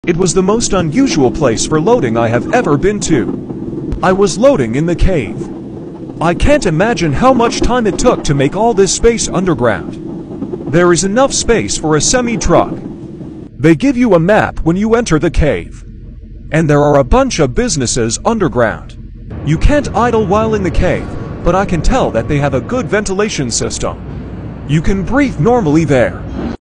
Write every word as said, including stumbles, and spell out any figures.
It was the most unusual place for loading I have ever been to. I was loading in the cave. I can't imagine how much time it took to make all this space underground. There is enough space for a semi-truck. They give you a map when you enter the cave. And there are a bunch of businesses underground. You can't idle while in the cave, but I can tell that they have a good ventilation system. You can breathe normally there.